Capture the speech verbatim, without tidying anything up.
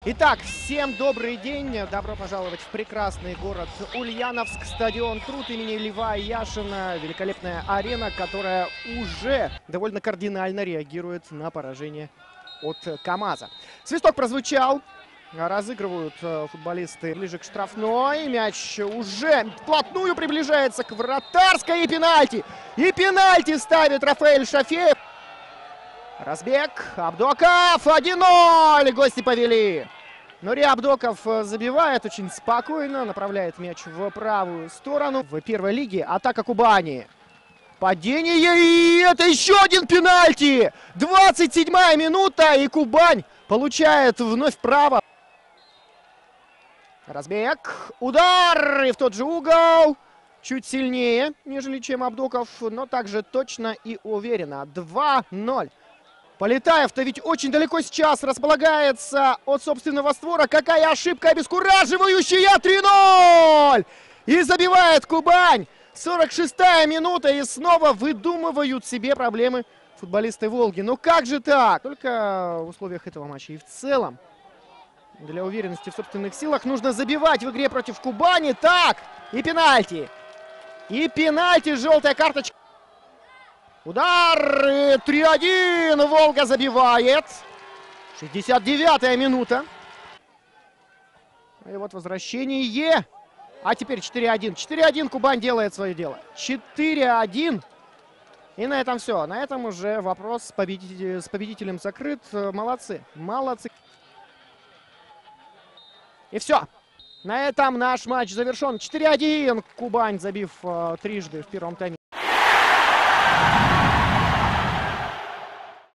Итак, всем добрый день. Добро пожаловать в прекрасный город Ульяновск. Стадион Труд имени Льва Яшина. Великолепная арена, которая уже довольно кардинально реагирует на поражение от КамАЗа. Свисток прозвучал. Разыгрывают футболисты ближе к штрафной. Мяч уже вплотную приближается к вратарской. И пенальти. И пенальти ставит Рафаэль Шафеев. Разбег. Абдоков. один ноль. Гости повели. Нури Абдоков забивает очень спокойно. Направляет мяч в правую сторону. В первой лиге атака Кубани. Падение. И это еще один пенальти. двадцать седьмая минута. И Кубань получает вновь право. Разбег. Удар. И в тот же угол. Чуть сильнее, нежели чем Абдоков. Но также точно и уверенно. два ноль. Полетаев-то ведь очень далеко сейчас располагается от собственного створа. Какая ошибка обескураживающая! три ноль! И забивает Кубань. сорок шестая минута. И снова выдумывают себе проблемы футболисты Волги. Ну как же так? Только в условиях этого матча. И в целом, для уверенности в собственных силах, нужно забивать в игре против Кубани. Так, и пенальти. И пенальти, желтая карточка. Удар! три один! Волга забивает. шестьдесят девятая минута. И вот возвращение. А теперь четыре один. четыре один. Кубань делает свое дело. четыре один. И на этом все. На этом уже вопрос с, победитель... с победителем закрыт. Молодцы. Молодцы. И все. На этом наш матч завершен. четыре один. Кубань, забив э, трижды в первом тайме.